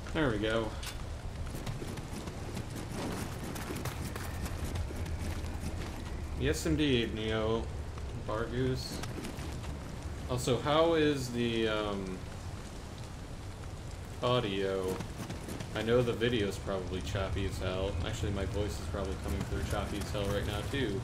There we go. Yes, indeed, Nioh. Bargoose. Also, how is the audio? I know the video's probably choppy as hell. Actually, my voice is probably coming through choppy as hell right now, too.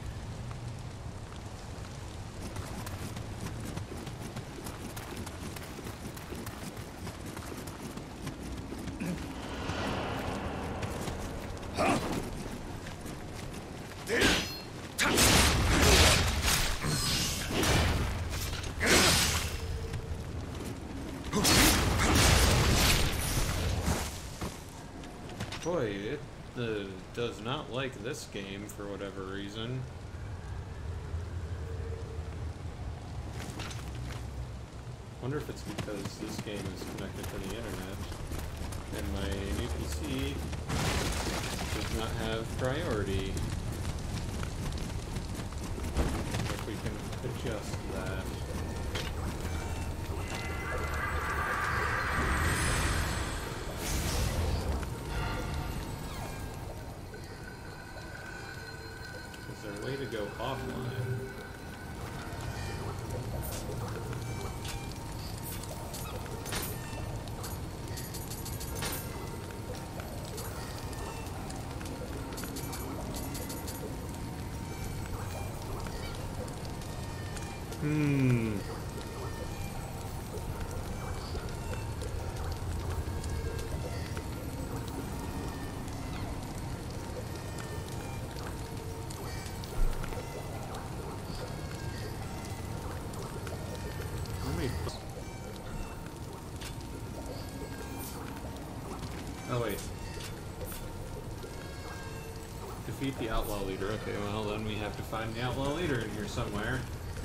Boy, it does not like this game for whatever reason. Wonder if it's because this game is connected to the internet and my new PC does not have priority. If we can adjust that. Is there a way to go offline? Oh wait. Defeat the outlaw leader. Okay, well then we have to find the outlaw leader in here somewhere.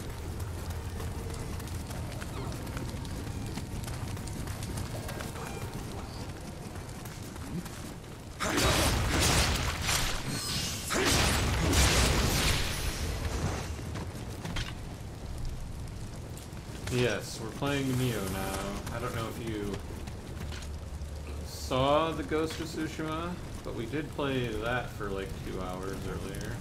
Yes, we're playing Nioh now. I don't know if you saw the Ghost of Tsushima, but we did play that for like 2 hours earlier.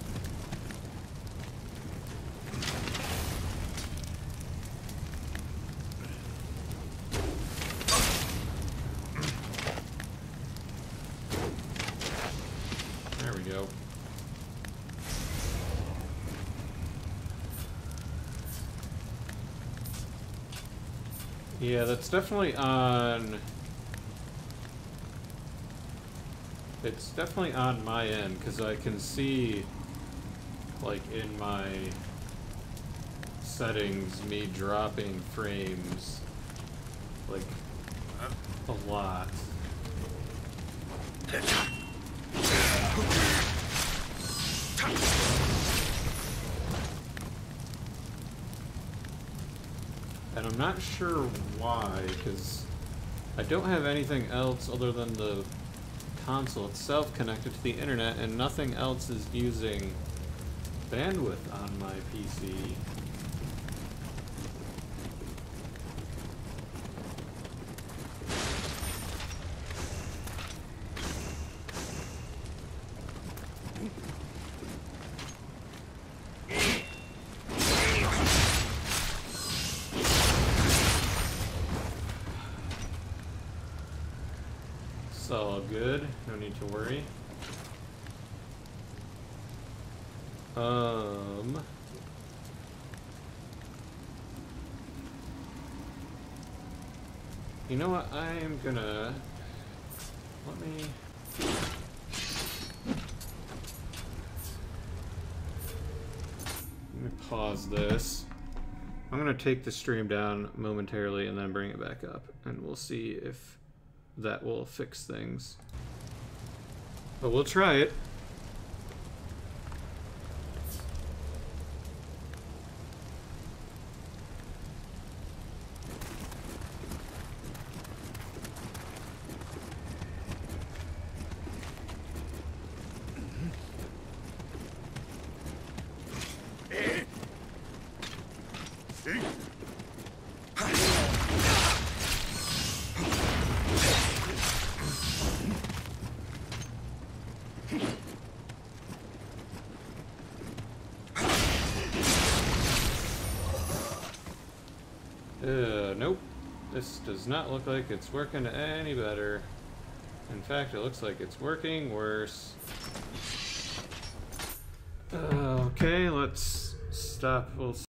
There we go. Yeah, that's definitely on... It's definitely on my end, because I can see, like, in my settings, me dropping frames, like, a lot. And I'm not sure why, because I don't have anything else other than the console itself connected to the internet, and nothing else is using bandwidth on my PC. It's all good, no need to worry. You know what, I am gonna... Let me pause this. I'm gonna take the stream down momentarily and then bring it back up, and we'll see if that will fix things. But we'll try it. Nope. This does not look like it's working any better. In fact, it looks like it's working worse. Okay, let's stop. We'll